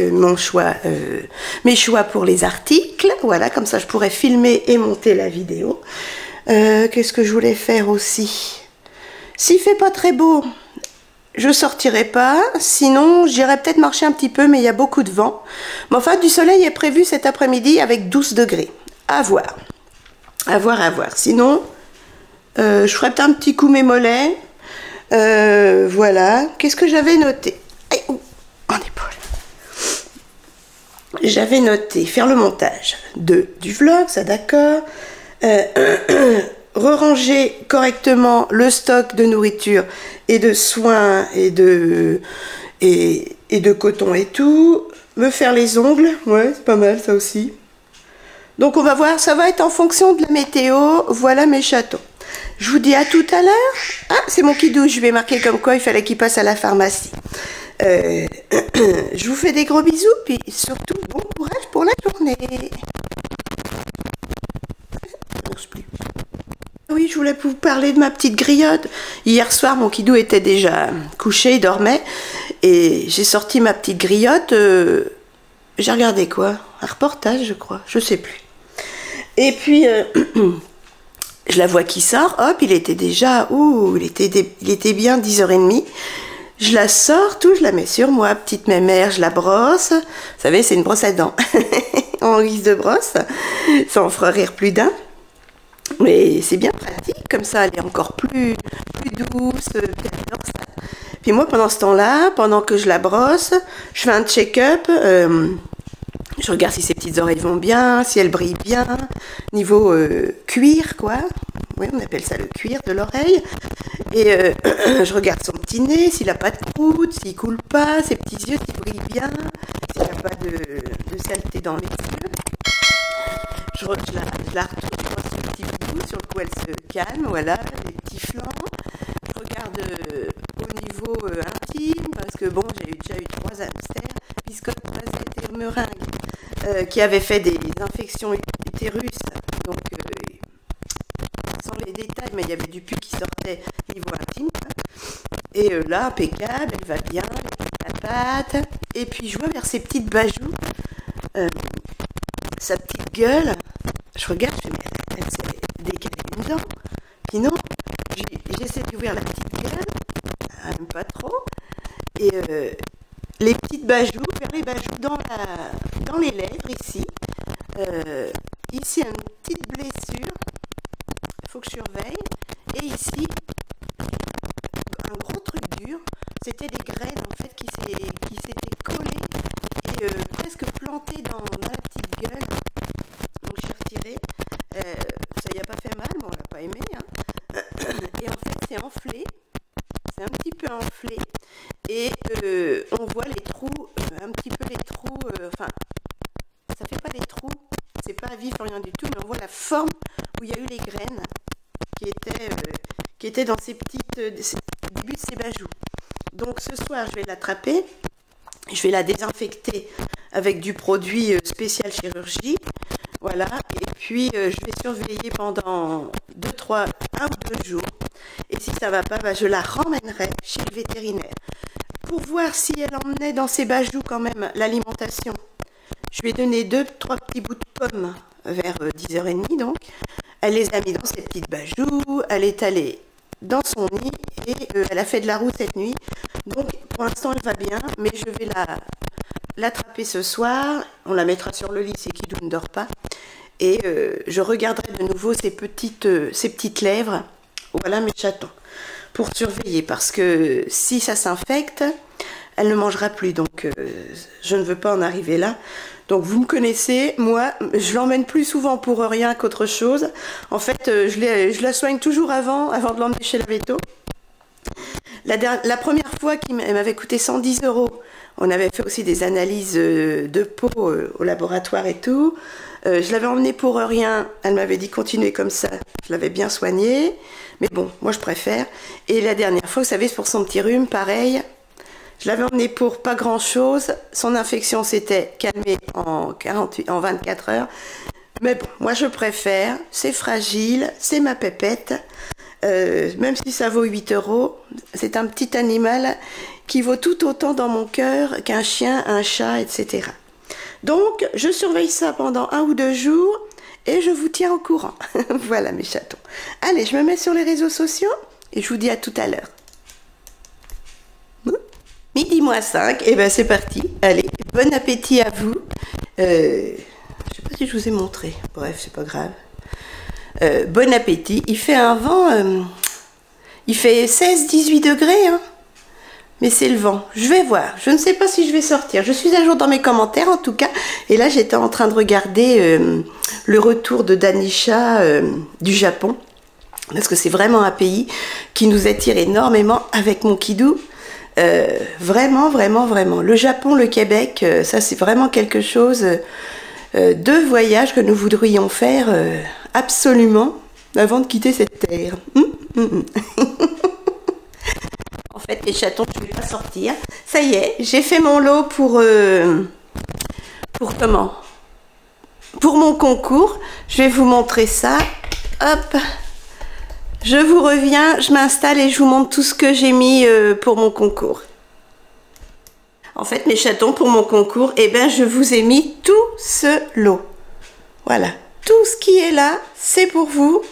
mes choix pour les articles. Voilà, comme ça, je pourrais filmer et monter la vidéo. Qu'est-ce que je voulais faire aussi? S'il fait pas très beau, je sortirai pas, sinon j'irai peut-être marcher un petit peu, mais il y a beaucoup de vent. Mais enfin, du soleil est prévu cet après-midi avec 12 degrés. À voir. À voir, à voir. Sinon, je ferai peut-être un petit coup mes mollets. Voilà. Qu'est-ce que j'avais noté? Aïe, en épaule. J'avais noté faire le montage du vlog, ça d'accord. Re-ranger correctement le stock de nourriture et de soins et de coton et tout, me faire les ongles, ouais c'est pas mal ça aussi. Donc on va voir, ça va être en fonction de la météo. Voilà mes chatons. Je vous dis à tout à l'heure. Ah, c'est mon kidou, je vais marquer comme quoi il fallait qu'il passe à la pharmacie. Je vous fais des gros bisous, puis surtout bon courage pour la journée. Oui, je voulais vous parler de ma petite griotte. Hier soir, mon kidou était déjà couché, il dormait. Et j'ai sorti ma petite griotte. J'ai regardé quoi? un reportage, je crois, je sais plus. Et puis, je la vois qui sort, hop, il était déjà, il était bien 10h30. Je la sors, tout, je la mets sur moi, petite mémère, je la brosse. Vous savez, c'est une brosse à dents, en guise de brosse. Ça en fera rire plus d'un. Mais c'est bien pratique, comme ça, elle est encore plus douce. J'adore ça. Puis moi, pendant ce temps-là, pendant que je la brosse, je fais un check-up. Je regarde si ses petites oreilles vont bien, si elles brillent bien. Niveau cuir, quoi. Oui, on appelle ça le cuir de l'oreille. Et je regarde son petit nez, s'il n'a pas de croûte, s'il coule pas, ses petits yeux, s'ils brillent bien, s'il n'y a pas de saleté dans les yeux. Je la retourne sur ce petit bout, sur le coup elle se calme, voilà, les petits flancs. Je regarde au niveau intime, parce que bon, j'ai déjà eu 3 hamsters, biscotte, basket et meringue, qui avaient fait des infections utérus, donc sans les détails, mais il y avait du pus qui sortait niveau intime. Et là, impeccable, elle va bien, la patte. Et puis je vois vers ses petites bajoux, sa petite gueule. Je regarde, je fais, mais elle s'est décalée une dent. Puis non, j'essaie d'ouvrir la petite gueule, même pas trop. Et les petites bajoux, vers les bajoux dans les lèvres ici. Ici, une petite blessure. Il faut que je surveille. Et ici, un gros truc dur. C'était des graines en fait qui s'étaient collées et presque plantées dans la petite gueule. Donc j'ai retiré. Ça y a pas fait mal, mais on l'a pas aimé. Hein. Et en fait, c'est enflé. C'est un petit peu enflé. Et on voit les trous, un petit peu les trous. Enfin, ça fait pas des trous. C'est pas à vif, rien du tout, mais on voit la forme où il y a eu les graines qui étaient dans ces petites débuts de ces bajoux. Donc ce soir, je vais l'attraper, je vais la désinfecter avec du produit spécial chirurgie, voilà, et puis je vais surveiller pendant 1 ou 2 jours, et si ça va pas, bah, je la ramènerai chez le vétérinaire pour voir si elle emmenait dans ses bajoux quand même l'alimentation. Je lui ai donné 2-3 petits bouts de pommes vers 10h30 donc. Elle les a mis dans ses petites bajoux, elle est allée dans son nid et elle a fait de la route cette nuit. Donc pour l'instant elle va bien, mais je vais l'attraper ce soir. On la mettra sur le lit si Kidou ne dort pas. Et je regarderai de nouveau ses petites lèvres. Voilà mes chatons. Pour surveiller, parce que si ça s'infecte, elle ne mangera plus. Donc je ne veux pas en arriver là. Donc vous me connaissez, moi, je l'emmène plus souvent pour rien qu'autre chose. En fait, je la soigne toujours avant de l'emmener chez la véto. La première fois qu'elle m'avait coûté 110 €, on avait fait aussi des analyses de peau au laboratoire et tout. Je l'avais emmenée pour rien, elle m'avait dit continuez comme ça. Je l'avais bien soignée, mais bon, moi je préfère. Et la dernière fois, vous savez, pour son petit rhume, pareil. Je l'avais emmené pour pas grand-chose. Son infection s'était calmée en 24 heures. Mais bon, moi je préfère. C'est fragile, c'est ma pépette. Même si ça vaut 8 €, c'est un petit animal qui vaut tout autant dans mon cœur qu'un chien, un chat, etc. Donc, je surveille ça pendant 1 ou 2 jours et je vous tiens au courant. Voilà mes chatons. Allez, je me mets sur les réseaux sociaux et je vous dis à tout à l'heure. 12:05, et ben c'est parti. Allez, bon appétit à vous. Je sais pas si je vous ai montré. Bref, c'est pas grave. Bon appétit. Il fait un vent. Il fait 16-18 degrés. Hein, mais c'est le vent. Je vais voir. Je ne sais pas si je vais sortir. Je suis à jour dans mes commentaires en tout cas. Et là, j'étais en train de regarder le retour de Danisha du Japon. Parce que c'est vraiment un pays qui nous attire énormément avec mon Kidou. Vraiment, vraiment, vraiment. Le Japon, le Québec, ça c'est vraiment quelque chose. 2 voyages que nous voudrions faire absolument avant de quitter cette terre. En fait, les chatons, je ne vais pas sortir. Ça y est, j'ai fait mon lot pour comment? Pour mon concours. Je vais vous montrer ça. Hop. Je vous reviens, je m'installe et je vous montre tout ce que j'ai mis pour mon concours. En fait, mes chatons, pour mon concours, eh ben, je vous ai mis tout ce lot. Voilà, tout ce qui est là, c'est pour vous.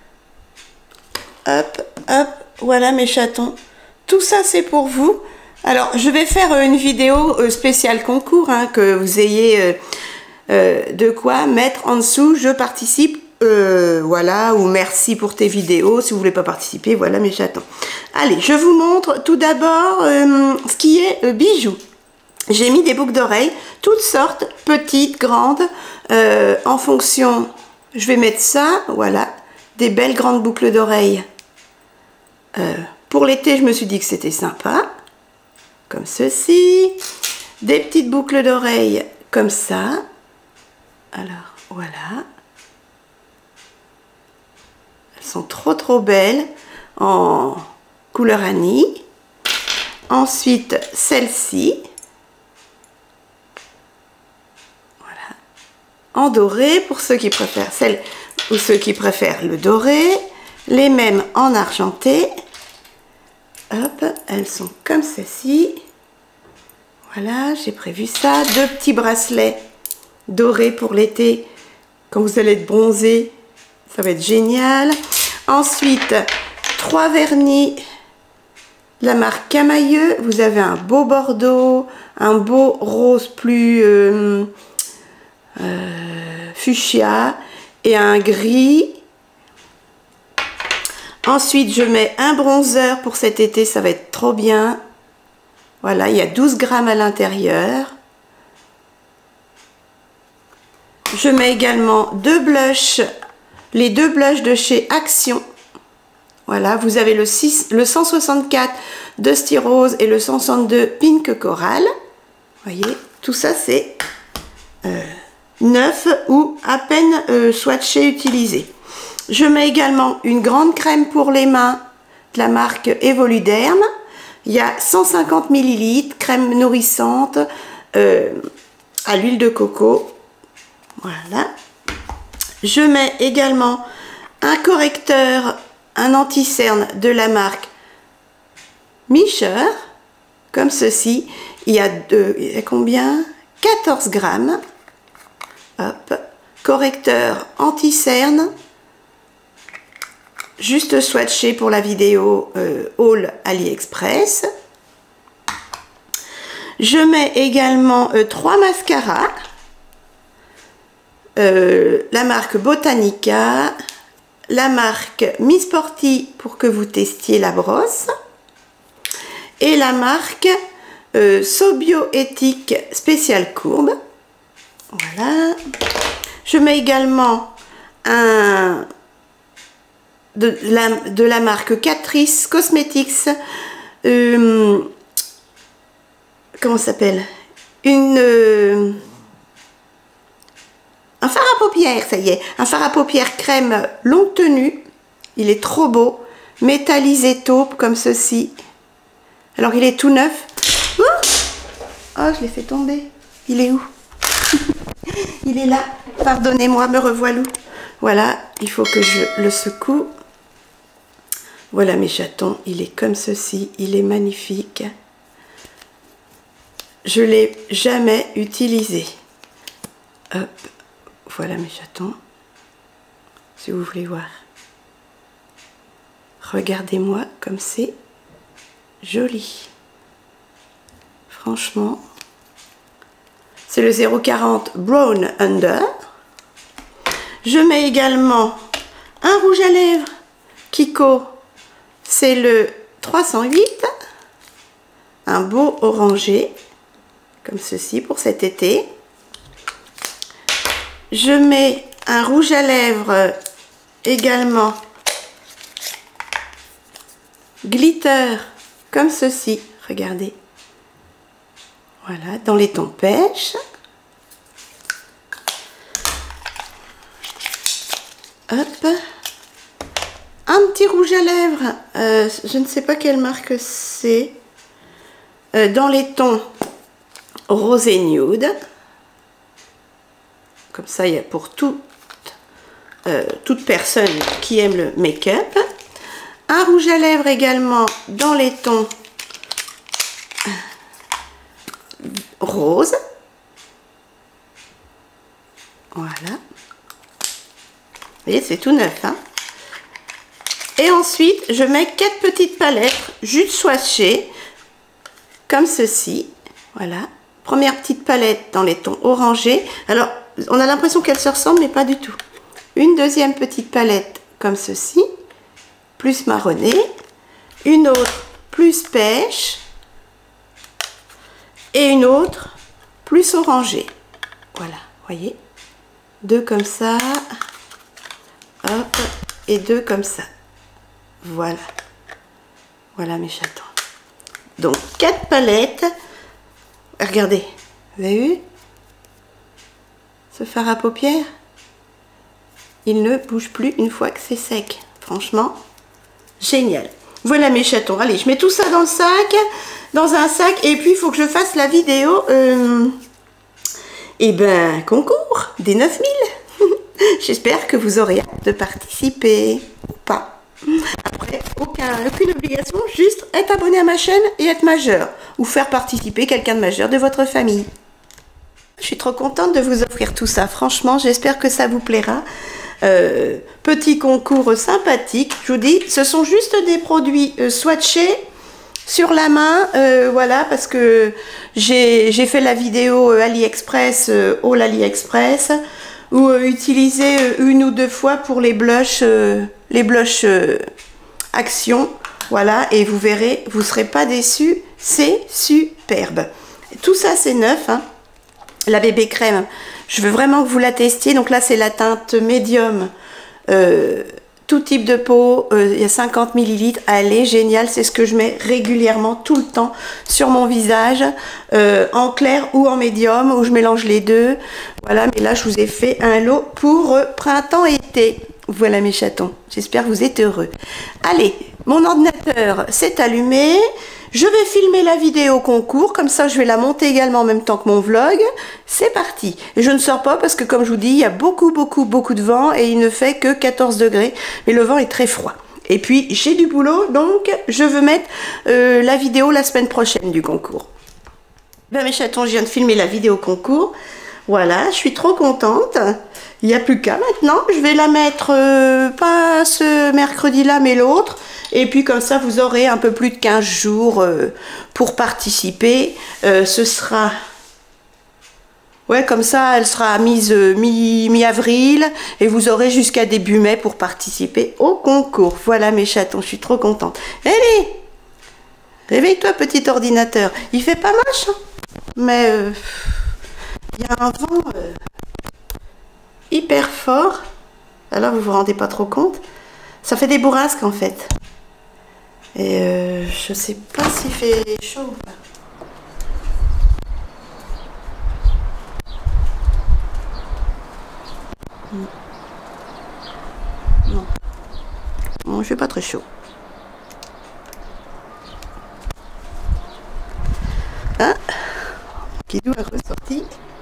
Hop, hop, voilà mes chatons. Tout ça, c'est pour vous. Alors, je vais faire une vidéo spéciale concours, hein, que vous ayez de quoi mettre en dessous. Je participe, voilà, ou merci pour tes vidéos. Si vous voulez pas participer, voilà mes chatons. Allez, je vous montre tout d'abord ce qui est bijoux. J'ai mis des boucles d'oreilles, toutes sortes, petites, grandes, en fonction. Je vais mettre ça, voilà, des belles grandes boucles d'oreilles. Pour l'été, je me suis dit que c'était sympa. Comme ceci, des petites boucles d'oreilles comme ça. Alors voilà, elles sont trop belles en couleur anis. Ensuite celle-ci, voilà, en doré pour ceux qui préfèrent celle ou ceux qui préfèrent le doré. Les mêmes en argenté. Hop, elles sont comme ceci. Voilà, j'ai prévu ça. 2 petits bracelets dorés pour l'été. Quand vous allez être bronzé, ça va être génial. Ensuite, 3 vernis. La marque Camailleux. Vous avez un beau bordeaux, un beau rose plus fuchsia et un gris. Ensuite, je mets un bronzer pour cet été, ça va être trop bien. Voilà, il y a 12 grammes à l'intérieur. Je mets également 2 blushs, les 2 blushs de chez Action. Voilà, vous avez le 164 Dusty Rose et le 162 Pink Coral. Vous voyez, tout ça c'est neuf ou à peine swatché, utilisé. Je mets également une grande crème pour les mains de la marque Evoluderm. Il y a 150 ml, crème nourrissante à l'huile de coco. Voilà. Je mets également un correcteur, un anti-cerne de la marque Mischer, comme ceci. Il y a combien? 14 grammes. Hop. Correcteur anti-cerne. Juste swatché pour la vidéo haul AliExpress. Je mets également 3 mascaras. La marque Botanica, la marque Miss Sporty pour que vous testiez la brosse et la marque Sobioéthique spéciale courbe. Voilà. Je mets également un de la marque Catrice Cosmetics, comment ça s'appelle, un fard à paupières, ça y est, un fard à paupières crème longue tenue. Il est trop beau, métallisé taupe comme ceci. Alors il est tout neuf. Oh, je l'ai fait tomber. Il est où? Il est là. Pardonnez-moi, me revoilà. Voilà, il faut que je le secoue. Voilà mes chatons, il est comme ceci, il est magnifique. Je ne l'ai jamais utilisé. Hop, voilà mes chatons, si vous voulez voir. Regardez-moi comme c'est joli. Franchement, c'est le 040 Brown Under. Je mets également un rouge à lèvres Kiko, c'est le 308, un beau orangé, comme ceci pour cet été. Je mets un rouge à lèvres également glitter, comme ceci, regardez. Voilà, dans les tons pêche. Hop. Un petit rouge à lèvres, je ne sais pas quelle marque c'est, dans les tons rosé nude. Comme ça, il y a pour toute personne qui aime le make-up. Un rouge à lèvres également dans les tons rose. Voilà. Vous voyez, c'est tout neuf, hein. Et ensuite, je mets 4 petites palettes jus de swatché, comme ceci. Voilà. Première petite palette dans les tons orangés. Alors, on a l'impression qu'elles se ressemblent, mais pas du tout. Une deuxième petite palette comme ceci, plus marronné. Une autre plus pêche. Et une autre plus orangée. Voilà, voyez. 2 comme ça. Hop. Et 2 comme ça. Voilà. Voilà mes chatons. Donc 4 palettes. Regardez. Vous avez vu ce fard à paupières? Il ne bouge plus une fois que c'est sec. Franchement, génial. Voilà mes chatons. Allez, je mets tout ça dans le sac. Dans un sac. Et puis, il faut que je fasse la vidéo. Eh ben, concours des 9000. J'espère que vous aurez hâte de participer. Ou pas. Après, aucune obligation. Juste être abonné à ma chaîne et être majeur. Ou faire participer quelqu'un de majeur de votre famille. Je suis trop contente de vous offrir tout ça. Franchement, j'espère que ça vous plaira. Petit concours sympathique. Je vous dis, ce sont juste des produits swatchés sur la main. Voilà, parce que j'ai fait la vidéo AliExpress, Haul AliExpress, ou utilisé 1 ou 2 fois pour les blushs Action. Voilà, et vous verrez, vous ne serez pas déçus. C'est superbe. Tout ça, c'est neuf, hein. La bébé crème, je veux vraiment que vous la testiez. Donc là, c'est la teinte médium, tout type de peau. Il y a 50 ml. Elle est géniale. C'est ce que je mets régulièrement, tout le temps, sur mon visage, en clair ou en médium, où je mélange les deux. Voilà, mais là, je vous ai fait un lot pour printemps-été. Voilà mes chatons. J'espère que vous êtes heureux. Allez, mon ordinateur s'est allumé. Je vais filmer la vidéo concours, comme ça je vais la monter également en même temps que mon vlog. C'est parti. Je ne sors pas parce que comme je vous dis, il y a beaucoup de vent et il ne fait que 14 degrés. Mais le vent est très froid. Et puis j'ai du boulot, donc je veux mettre la vidéo la semaine prochaine du concours. Ben mes chatons, je viens de filmer la vidéo concours. Voilà, je suis trop contente. Il n'y a plus qu'à maintenant. Je vais la mettre pas ce mercredi-là, mais l'autre. Et puis comme ça, vous aurez un peu plus de 15 jours pour participer. Ce sera... Ouais, comme ça, elle sera mise mi-avril. Et vous aurez jusqu'à début mai pour participer au concours. Voilà mes chatons, je suis trop contente. Allez, réveille-toi petit ordinateur. Il fait pas moche, hein, mais il y a un vent hyper fort. Alors vous vous rendez pas trop compte. Ça fait des bourrasques en fait. Et je sais pas s'il fait chaud ou pas. Non. Bon, il fait pas très chaud. Hein? Kidou a ressorti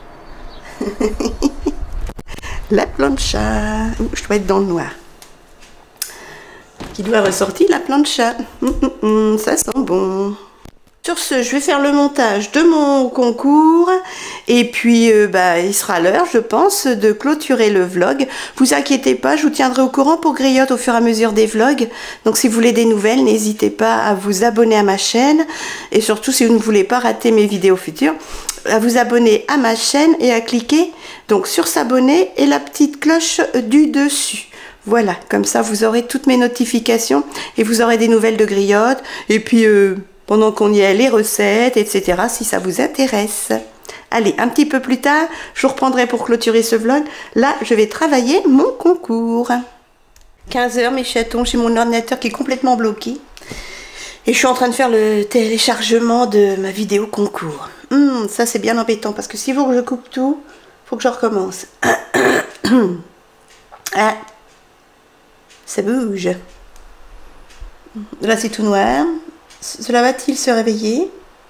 la plancha. Je dois être dans le noir. Kidou a ressorti la plancha. Ça sent bon. Sur ce, je vais faire le montage de mon concours et puis il sera l'heure, je pense, de clôturer le vlog. Vous inquiétez pas, je vous tiendrai au courant pour Griotte au fur et à mesure des vlogs. Donc si vous voulez des nouvelles, n'hésitez pas à vous abonner à ma chaîne et surtout si vous ne voulez pas rater mes vidéos futures, à vous abonner à ma chaîne et à cliquer donc sur s'abonner et la petite cloche du dessus. Voilà, comme ça vous aurez toutes mes notifications et vous aurez des nouvelles de Griotte et puis pendant qu'on y est, les recettes, etc. si ça vous intéresse. Allez, un petit peu plus tard, je vous reprendrai pour clôturer ce vlog. Là, je vais travailler mon concours. 15 h mes chatons, j'ai mon ordinateur qui est complètement bloqué. Et je suis en train de faire le téléchargement de ma vidéo concours. Ça, c'est bien embêtant parce que s'il faut que je coupe tout, il faut que je recommence. Ah, ça bouge. Là, c'est tout noir. Cela va-t-il se réveiller?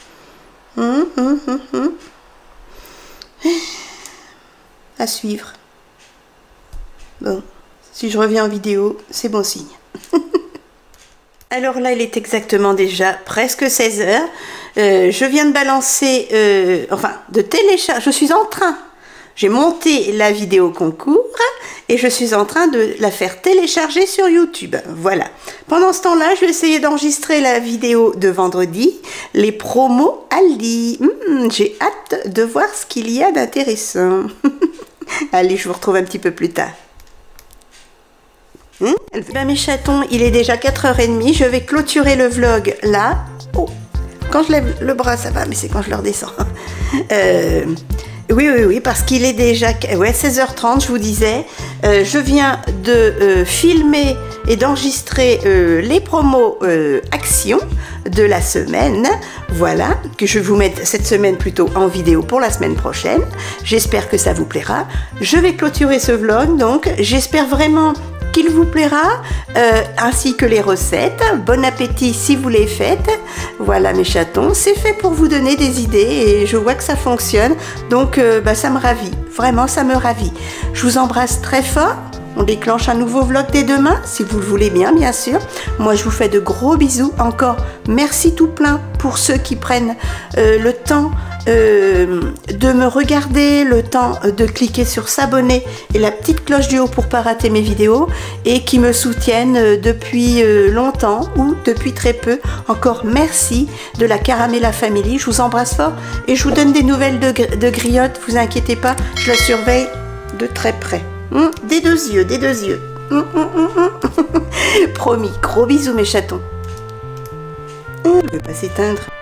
À suivre. Bon, si je reviens en vidéo, c'est bon signe. Alors là, il est exactement déjà presque 16 heures. Je viens de balancer, de télécharger, je suis en train, j'ai monté la vidéo concours et je suis en train de la faire télécharger sur YouTube. Voilà. Pendant ce temps-là, je vais essayer d'enregistrer la vidéo de vendredi, les promos Aldi. J'ai hâte de voir ce qu'il y a d'intéressant. Allez, je vous retrouve un petit peu plus tard. Ben, mes chatons, il est déjà 4h30, je vais clôturer le vlog là. Oh, quand je lève le bras ça va, mais c'est quand je le redescends. Oui, parce qu'il est déjà 16h30, je vous disais. Je viens de filmer et d'enregistrer les promos actions de la semaine. Voilà, que je vais vous mettre cette semaine plutôt en vidéo pour la semaine prochaine. J'espère que ça vous plaira. Je vais clôturer ce vlog, donc j'espère vraiment qu'il vous plaira, ainsi que les recettes. Bon appétit si vous les faites. Voilà mes chatons, c'est fait pour vous donner des idées et je vois que ça fonctionne, donc ça me ravit, vraiment ça me ravit. Je vous embrasse très fort. On déclenche un nouveau vlog dès demain, si vous le voulez bien sûr. Moi, je vous fais de gros bisous. Encore, merci tout plein pour ceux qui prennent le temps de me regarder, le temps de cliquer sur s'abonner et la petite cloche du haut pour pas rater mes vidéos et qui me soutiennent depuis longtemps ou depuis très peu. Encore merci de la Caramella Family. Je vous embrasse fort et je vous donne des nouvelles de Griotte. Vous inquiétez pas, je la surveille de très près. Des deux yeux, des deux yeux. Promis, gros bisous mes chatons. Il ne veut pas s'éteindre.